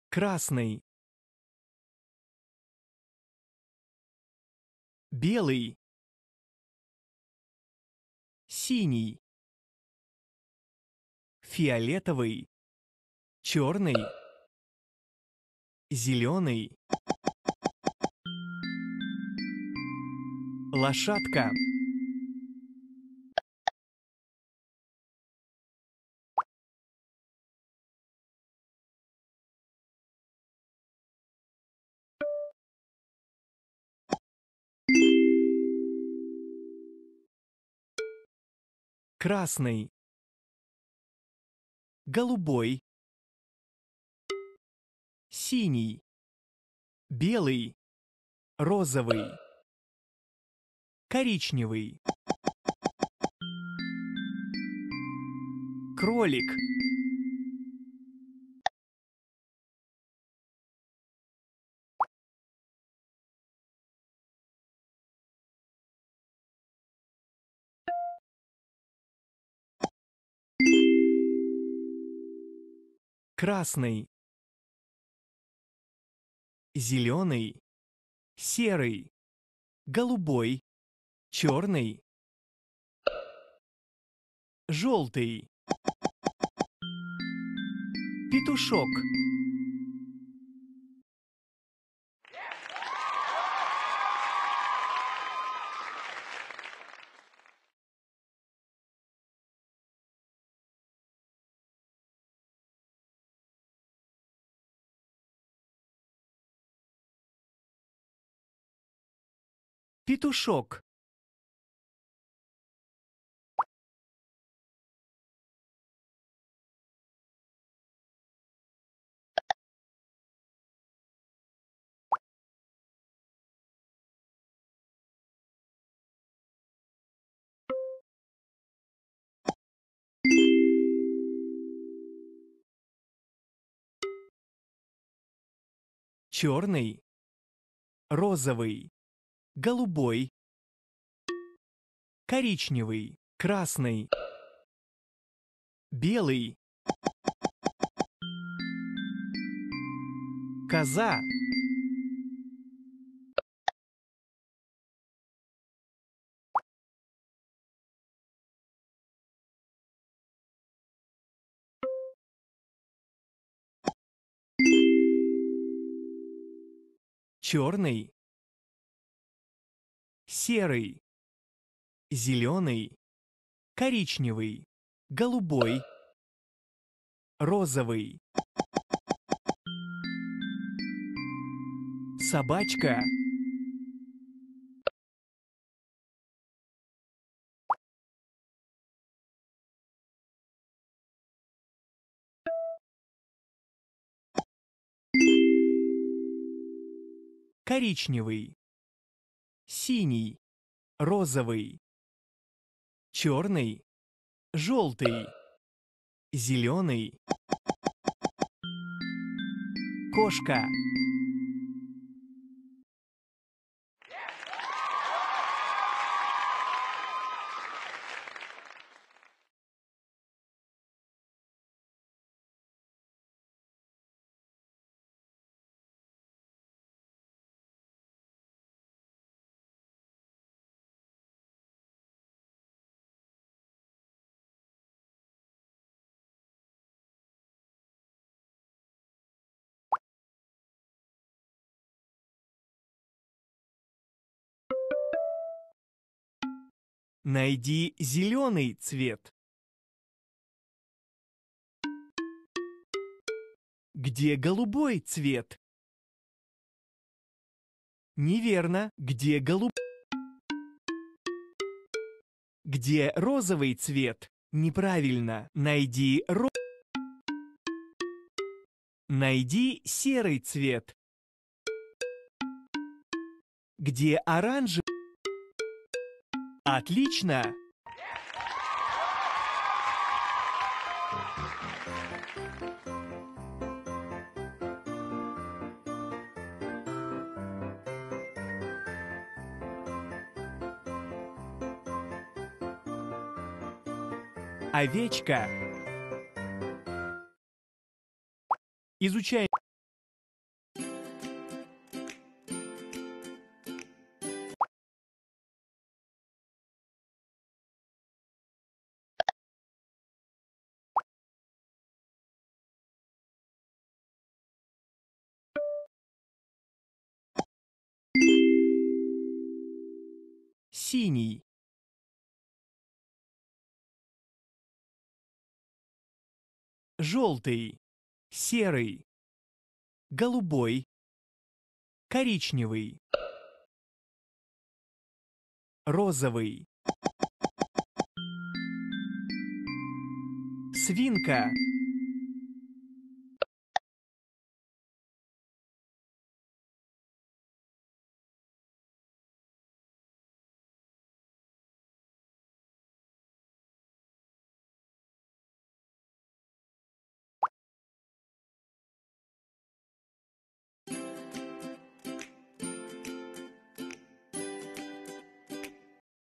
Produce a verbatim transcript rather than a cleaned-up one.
красный, белый, синий, фиолетовый, черный, зеленый, лошадка, красный, голубой, синий, белый, розовый, коричневый, кролик, красный, зеленый, серый, голубой, черный, желтый, петушок, петушок, черный, розовый, голубой, коричневый, красный, белый, коза, черный, серый, зеленый, коричневый, голубой, розовый, собачка, коричневый, синий, розовый, черный, желтый, зеленый, кошка, найди зеленый цвет. Где голубой цвет? Неверно. Где голуб? Где розовый цвет? Неправильно. Найди ро... Найди серый цвет. Где оранжевый? Отлично. Овечка. Изучай Синий. Желтый. Серый. Голубой. Коричневый. Розовый. Свинка.